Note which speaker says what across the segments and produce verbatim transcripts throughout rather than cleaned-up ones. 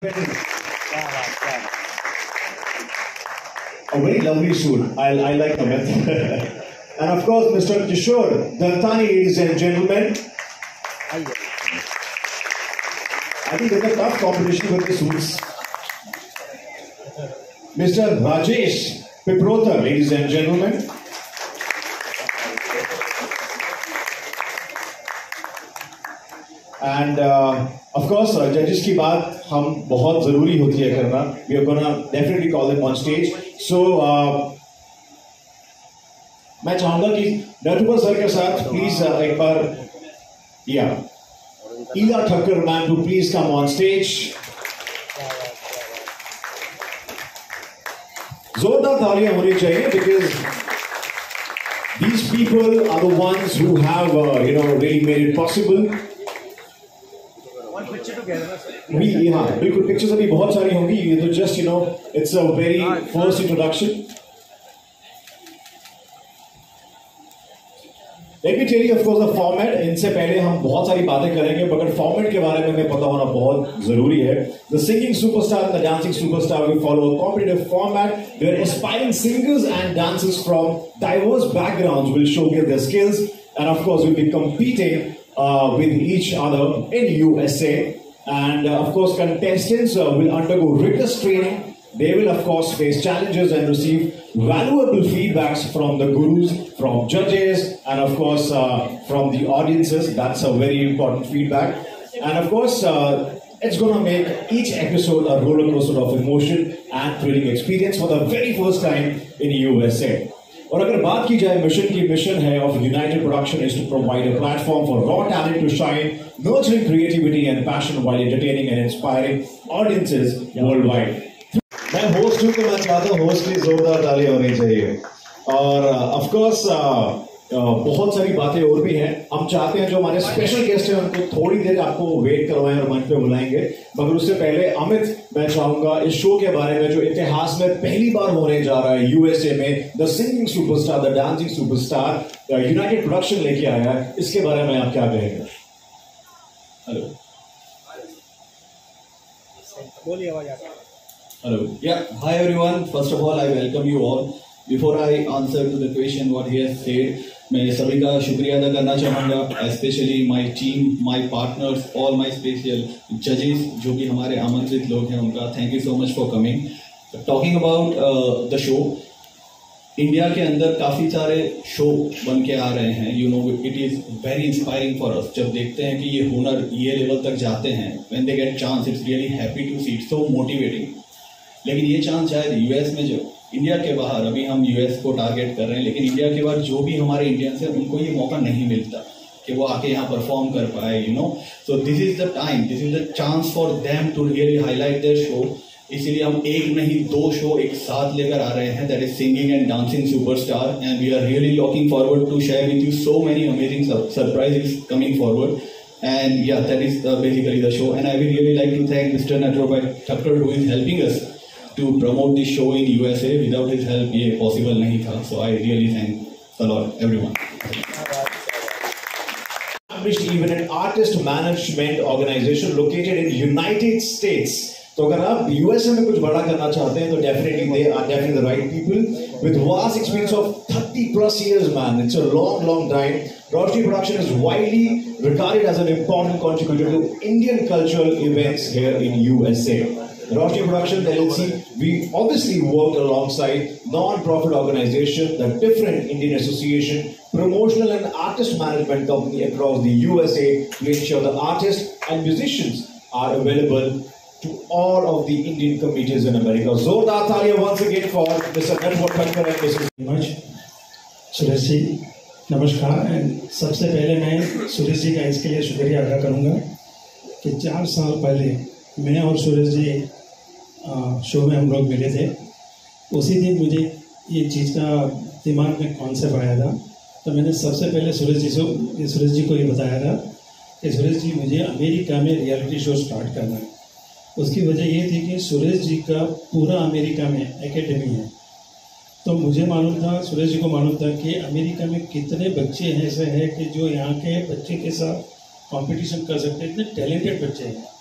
Speaker 1: A very lovely suit. I, I like Amit. And of course, Mister Kishore Daltani, ladies and gentlemen. I think there's a tough competition with the suits. Mister Rajesh Piprota, ladies and gentlemen. And uh, of course, uh, judges की बात हम बहुत ज़रूरी होती है करना. We are gonna definitely call them on stage. So uh, मैं चाहूँगा कि नटवर सर के साथ प्लीज uh, एक बार yeah, Ila Thakkar ma'am to please come on stage. जोरदार तालियां होनी चाहिए because these people are the ones who have uh, you know really made it possible. We, yeah, बिल्कुल pictures अभी बहुत सारी होंगी. ये तो just you know it's a very first introduction. Let me tell you of course the format. इनसे पहले हम बहुत सारी बातें करेंगे, मगर format के बारे में हमें पता होना बहुत जरूरी है. The singing superstar and the dancing superstar will follow a competitive format where aspiring singers and dancers from diverse backgrounds will showcase their skills, and of course will be competing uh, with each other in U S A. And uh, of course contestants uh, will undergo rigorous training. They will of course face challenges and receive valuable feedbacks from the gurus, from judges, and of course uh, from the audiences. That's a very important feedback. And of course uh, it's going to make each episode a roller coaster of emotion and thrilling experience for the very first time in U S A. और अगर बात की जाए mission की, mission है of united production is to provide a platform for raw talent to shine, nurturing creativity and passion while entertaining and inspiring audiences worldwide. मैं host हूं तो मैं चाहता हूं होस्ट की जोरदार तालियां होनी चाहिए. और ऑफ कोर्स बहुत सारी बातें और भी हैं. हम चाहते हैं जो हमारे स्पेशल गेस्ट हैं उनको थोड़ी देर आपको वेट करवाएं और मंच पे बुलाएंगे, मगर उससे पहले अमित, मैं चाहूंगा इस शो के बारे में जो इतिहास में पहली बार होने जा रहा है यूएसए में, the singing superstar, the dancing superstar united production लेके आया है, इसके बारे में आप क्या कहेंगे? हेलो बोलिए, आवाज आ रही है.
Speaker 2: Hello. Yeah. Hi everyone. First of all, I welcome you all. Before I answer to the question what he has said, मैं सभी का शुक्रिया अदा करना चाहूँगा, especially my team, my partners, all my special judges जो कि हमारे आमंत्रित लोग हैं, उनका thank you so much for coming. Talking about uh, the show, India के अंदर काफी सारे शो बन के आ रहे हैं. You know it is very inspiring for us. जब देखते हैं कि ये हुनर ये लेवल तक जाते हैं, when they get chance, it's really happy to see, it's so motivating. लेकिन ये चांस शायद यूएस में, जो इंडिया के बाहर, अभी हम यूएस को टारगेट कर रहे हैं, लेकिन इंडिया के बाहर जो भी हमारे इंडियंस हैं उनको ये मौका नहीं मिलता कि वो आके यहाँ परफॉर्म कर पाए. You know so this is the time, this is the chance for them to really highlight their show. इसीलिए हम एक नहीं दो शो एक साथ लेकर आ रहे हैं, that is singing and dancing superstar, and we are really looking forward to share with you so many amazing surprises coming forward. And yeah, that is uh, basically the show. And I would really like to thank Mister Natwar Thakkar who is helping us to promote this show in U S A. Without his help, ये possible नहीं था. So I really thank a lot everyone.
Speaker 1: Even an artist management organization located in United States. तो अगर आप USA में कुछ बड़ा करना चाहते हैं तो definitely they are definitely the right people with vast experience of thirty plus years, man. It's a long, long time. Roshni Production is widely regarded as an important contributor to Indian cultural events here in U S A. Roshni Production L L C, we obviously work alongside non-profit organizations, the different Indian association, promotional and artist management company across the U S A to ensure the artists and musicians are available to all of the Indian communities in America. Zordar Talia once again for Mister Natwar Thakkar and Missus
Speaker 3: Suresh ji नमस्कार. And सबसे पहले मैं सुरेश जी का इसके लिए शुक्रिया अदा करूंगा कि चार साल पहले मैं और सुरेश जी शो में हम लोग मिले थे. उसी दिन मुझे ये चीज़ का दिमाग में कॉन्सेप्ट आया था, तो मैंने सबसे पहले सुरेश जी से सुरेश जी को ये बताया था कि सुरेश जी मुझे अमेरिका में रियलिटी शो स्टार्ट करना है. उसकी वजह ये थी कि सुरेश जी का पूरा अमेरिका में एकेडमी है, तो मुझे मालूम था, सुरेश जी को मालूम था कि अमेरिका में कितने बच्चे हैं ऐसे हैं कि जो यहाँ के बच्चे के साथ कंपटीशन कर सकते हैं. इतने टैलेंटेड बच्चे हैं.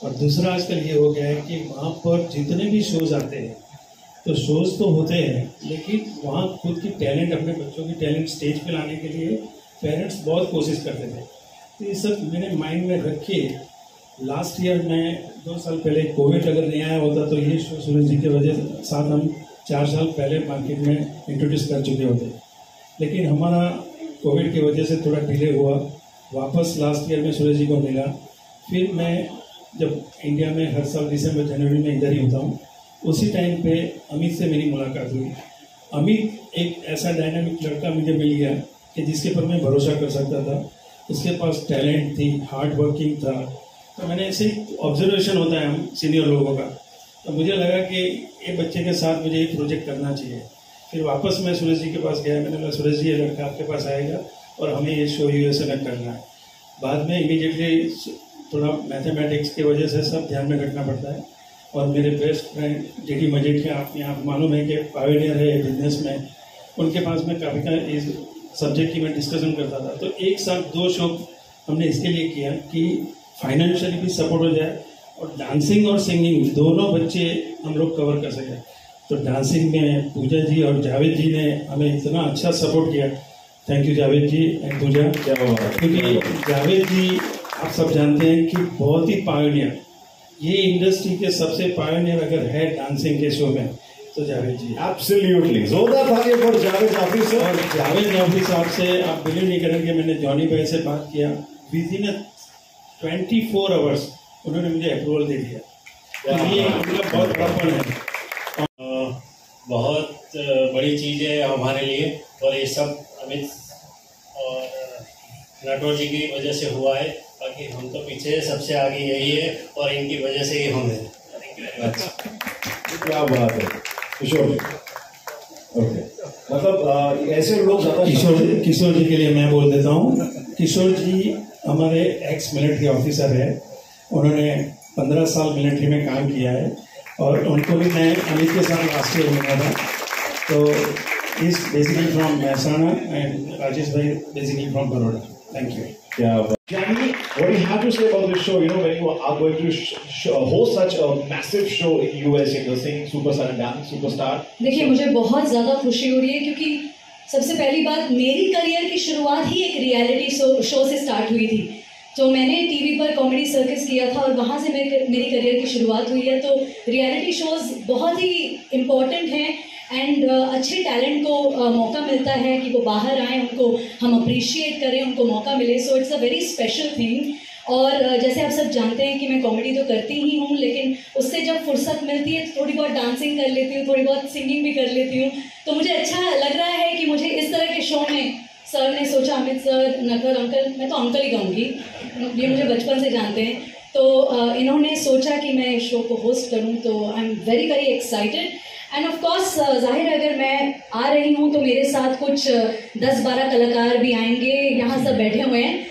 Speaker 3: और दूसरा आजकल ये हो गया है कि वहाँ पर जितने भी शोज आते हैं तो शोज तो होते हैं, लेकिन वहाँ खुद की टैलेंट, अपने बच्चों की टैलेंट स्टेज पे लाने के लिए पेरेंट्स बहुत कोशिश करते थे। तो ये सब मैंने माइंड में रख के लास्ट ईयर में दो साल पहले कोविड अगर नहीं आया होता तो ये शो सूरज जी के वजह साथ हम चार साल पहले मार्केट में इंट्रोड्यूस कर चुके होते, लेकिन हमारा कोविड की वजह से थोड़ा डिले हुआ। वापस लास्ट ईयर में सूरज जी को मिला। फिर मैं जब इंडिया में हर साल दिसंबर जनवरी में इधर ही होता हूँ, उसी टाइम पे अमित से मेरी मुलाकात हुई। अमित एक ऐसा डायनामिक लड़का मुझे मिल गया कि जिसके पर मैं भरोसा कर सकता था। उसके पास टैलेंट थी, हार्ड वर्किंग था। तो मैंने ऐसे ही ऑब्जर्वेशन होता है हम सीनियर लोगों का, तो मुझे लगा कि ये बच्चे के साथ मुझे एक प्रोजेक्ट करना चाहिए। फिर वापस मैं सूरज जी के पास गया। मैंने कहा सूरज जी ये लड़का आपके पास आएगा और हमें ये शो यूएसए में करना है। बाद में इमीडिएटली थोड़ा मैथमेटिक्स की वजह से सब ध्यान में रखना पड़ता है। और मेरे बेस्ट फ्रेंड जे डी मजेट के आप यहाँ मालूम है कि पायोनियर है बिजनेस में, उनके पास में काफ़ी का इस सब्जेक्ट की मैं डिस्कशन करता था। तो एक साथ दो शो हमने इसके लिए किया कि फाइनेंशियली भी सपोर्ट हो जाए और डांसिंग और सिंगिंग दोनों बच्चे हम लोग कवर कर सकें। तो डांसिंग में पूजा जी और जावेद जी ने हमें इतना अच्छा सपोर्ट किया। Thank you Javed ji and Pooja. क्योंकि जावेद जी आप सब जानते हैं कि बहुत ही पायोनियर, ये इंडस्ट्री के सबसे पायोनियर अगर है डांसिंग के शो में तो जावेद जी।
Speaker 1: एब्सोल्युटली, जोरदार तालियां फॉर जावेद जाफरी सर।
Speaker 3: और जावेद जाफरी साहब से आप बिलीव नहीं करेंगे, मैंने जॉनी भाई से बात किया, within twenty four hours उन्होंने मुझे अप्रूवल दे दिया। तो ये मतलब बहुत बड़ापन है,
Speaker 4: बहुत बड़ी चीज़ है हमारे लिए। और ये सब अमित और नटवर जी की वजह से हुआ है, बाकी हम तो पीछे सबसे आगे यही है और इनकी वजह से ही हम हैं। Thank you very much.
Speaker 1: क्या बात है किशोर जी। ओके, मतलब आ, ऐसे लोग ज्यादा
Speaker 3: किशोर किशोर जी के लिए मैं बोल देता हूँ। किशोर जी हमारे एक्स मिलिट्री ऑफिसर है, उन्होंने पंद्रह साल मिलिट्री में काम किया है और उनको भी मैं अमित के साथ लास्ट ईयर मिला था। तो is basically from Mehsana and Rajesh bhai basically from Baroda. Thank you.
Speaker 1: क्या Jackie, what do you have to say about this show? You know, when you are going to sh sh host such a massive show in U S in the singing superstar and dancing superstar.
Speaker 5: देखिए, मुझे बहुत ज़्यादा खुशी हो रही है क्योंकि सबसे पहली बात, मेरी करियर की शुरुआत ही एक रियलिटी शो शो से स्टार्ट हुई थी। तो मैंने टीवी पर कॉमेडी सर्कस किया था और वहाँ से मेरे मेरी करियर की शुरुआत हुई है। तो रियलिटी शोज़ बहुत ही इम्पॉर्टेंट हैं एंड uh, अच्छे टैलेंट को uh, मौका मिलता है कि वो बाहर आएँ, उनको हम अप्रिशिएट करें, उनको मौका मिले। So it's a very special thing. और uh, जैसे आप सब जानते हैं कि मैं कॉमेडी तो करती ही हूँ, लेकिन उससे जब फुर्सत मिलती है तो थोड़ी बहुत डांसिंग कर लेती हूँ, थोड़ी बहुत सिंगिंग भी कर लेती हूँ। तो मुझे अच्छा लग रहा है कि मुझे इस तरह के शो में सर ने सोचा, अमित सर, नटवर अंकल, मैं तो अंकल ही कहूँगी, ये मुझे बचपन से जानते हैं, तो uh, इन्होंने सोचा कि मैं इस शो को होस्ट करूँ। तो I am very very excited and of course जाहिर है अगर मैं आ रही हूँ तो मेरे साथ कुछ दस बारह कलाकार भी आएंगे, यहाँ सब बैठे हुए हैं,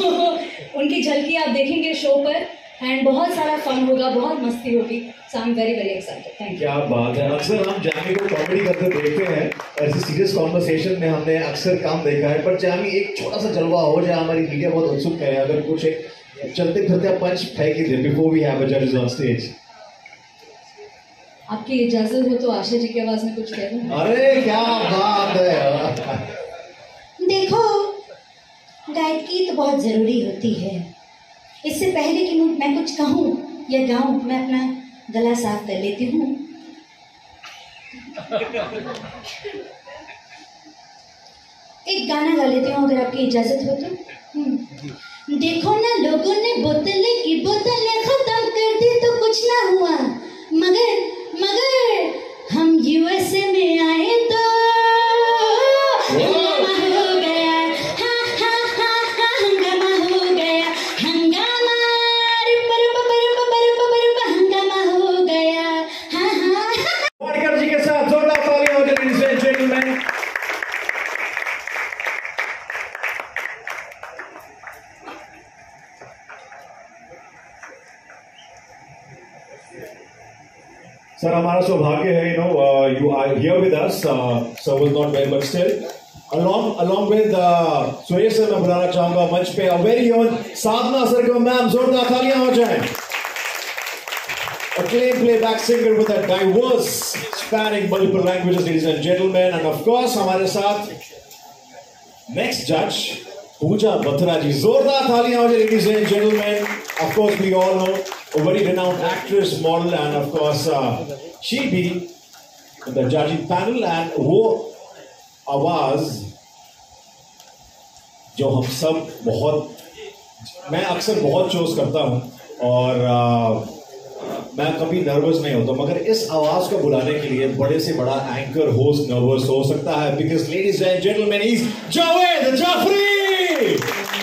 Speaker 5: तो उनकी झलकी आप देखेंगे शो पर एंड बहुत सारा फन होगा, बहुत मस्ती होगी। So I am very very excited. Thank you.
Speaker 1: क्या बात है। अक्सर हम जामी को कॉमेडी करते देखते हैं, ऐसे सीरियस कॉन्वर्सेशन में हमने अक्सर काम देखा है, पर जामी एक छोटा सा जलवा हो जाए, हमारी मीडिया बहुत उत्सुक है, अगर कुछ एक चलते फिरते पंच फेंक ही दे बिफोर वी हैव अ जजेस ऑन स्टेज।
Speaker 5: आपकी इजाजत हो तो आशा जी की आवाज में कुछ कह दूं?
Speaker 1: अरे क्या बात है।
Speaker 6: देखो, गायकी तो बहुत जरूरी होती है। इससे पहले कि मैं कुछ कहूँ या गाऊँ, मैं अपना गला साफ कर लेती हूँ। एक गाना गा लेती हूँ अगर आपकी इजाजत हो तो। देखो ना, लोगों ने बोतलें की बोतलें खत्म कर दी तो कुछ ना हुआ, मगर मगर हम यूएसए में आए तो हंगामा हो गया। हाँ हाँ हाँ हाँ हंगामा हो गया, हंगामा पर पर पर पर हंगामा हो गया। हाँ हाँ
Speaker 1: वाडकर जी के साथ जोरदार तालियां हो जाए लेडीज एंड जेंटलमैन। सर, हमारा सौभाग्य है, you know you are here with us, sir was not well but still along along with Suresh sir, मैं बुलाना चाहूंगा मंच पे a very own Sadhana sir को। मैम, जोरदार तालियां हो जाए। acclaimed playback singer with a diverse spanning multiple languages, ladies and gentlemen. And of course, हमारे साथ next judge, Pooja Batra ji. जोरदार तालियां हो जाए, ladies and gentlemen. Of course, we all know a very renowned actress, model, and of course, uh, she be in the judging panel. And वो आवाज जो हम सब बहुत, मैं अक्सर बहुत शोज करता हूँ और uh, मैं कभी नर्वस नहीं होता, मगर इस आवाज को बुलाने के लिए बड़े से बड़ा एंकर होस्ट नर्वस हो सकता है. Because ladies and gentleman, is Javed Jaffrey.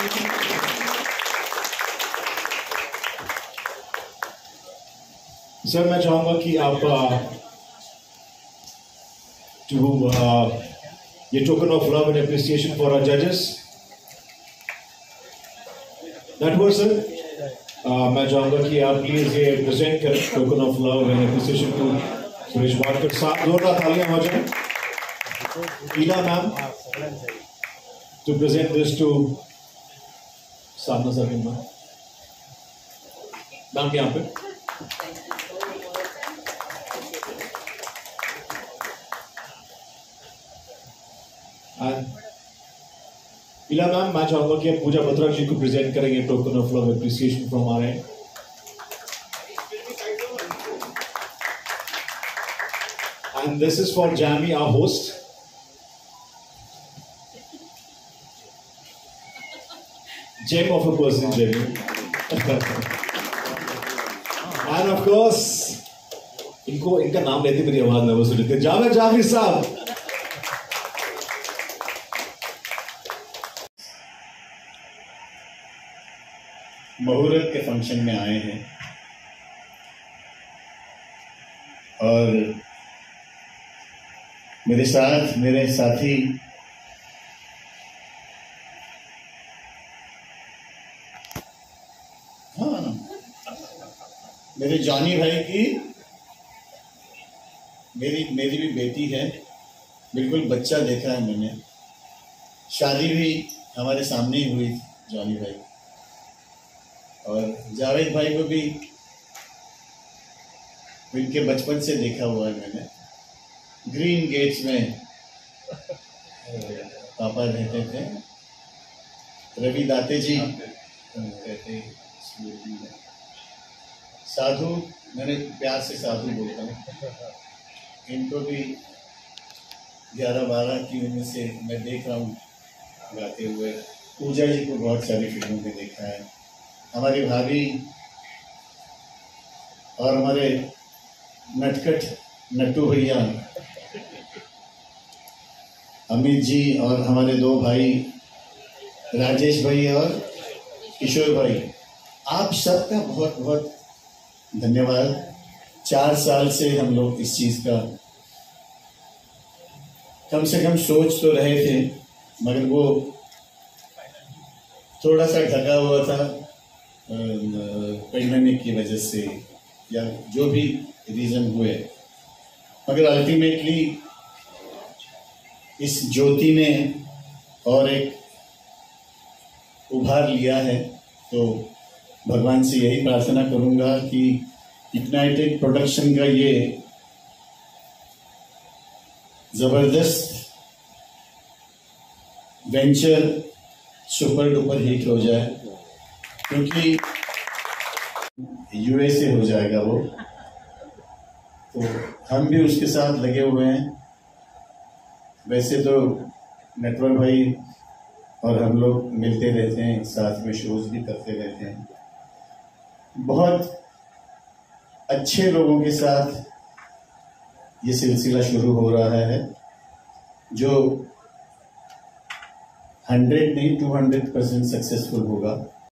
Speaker 1: Sir, मैं चाहूंगा कि आप टू ये token of love and appreciation for our जजेस, दैट वर्ड सर. Uh, मैं चाहूंगा कि आप प्लीज ये प्रेजेंट करें token of love and appreciation to Suresh Wadkar साहब. जोरदार तालियां हो जाए. Ila ma'am to present this to Sadhana sir. Ma'am यहाँ पे ईला मैम, मैं चाहूंगा कि आप पूजा बत्रा जी को प्रेजेंट करेंगे token of love appreciation from our end. And this is for Jamie, our host. Gem of a person, Jamie. And of course, इनको इनका नाम लेते मेरी आवाज नर्वस हो जाती है. जावेद जाफरी साहब.
Speaker 7: मुहूर्त के फंक्शन में आए हैं और मेरे साथ मेरे साथी हाँ मेरे जॉनी भाई की मेरी मेरी भी बेटी है. बिल्कुल बच्चा देखा है मैंने. शादी भी हमारे सामने ही हुई जॉनी भाई. और जावेद भाई को भी इनके बचपन से देखा हुआ है मैंने. ग्रीन गेट्स में पापा रहते थे. रवि दाते जी रहते. साधु, मैंने प्यार से साधु बोलता हूँ. इनको भी ग्यारह बारह की उम्र से मैं देख रहा हूँ गाते हुए. पूजा जी को बहुत सारी फिल्मों में देखा है. हमारी भाभी और हमारे नटखट नट्टू भैया अमित जी और हमारे दो भाई राजेश भाई और किशोर भाई, आप सबका बहुत बहुत धन्यवाद. चार साल से हम लोग इस चीज़ का कम से कम सोच तो रहे थे, मगर वो थोड़ा सा ढका हुआ था पेंडेमिक की वजह से या जो भी रीज़न हुए. मगर अल्टीमेटली इस ज्योति ने और एक उभार लिया है. तो भगवान से यही प्रार्थना करूंगा कि इग्नाइटेड प्रोडक्शन का ये ज़बरदस्त वेंचर सुपर डुपर हिट हो जाए, क्योंकि यूएसए हो जाएगा वो. तो हम भी उसके साथ लगे हुए हैं. वैसे तो नेटवर्क भाई और हम लोग मिलते रहते हैं, साथ में शोज भी करते रहते हैं. बहुत अच्छे लोगों के साथ ये सिलसिला शुरू हो रहा है, जो हंड्रेड नहीं टू हंड्रेड परसेंट सक्सेसफुल होगा.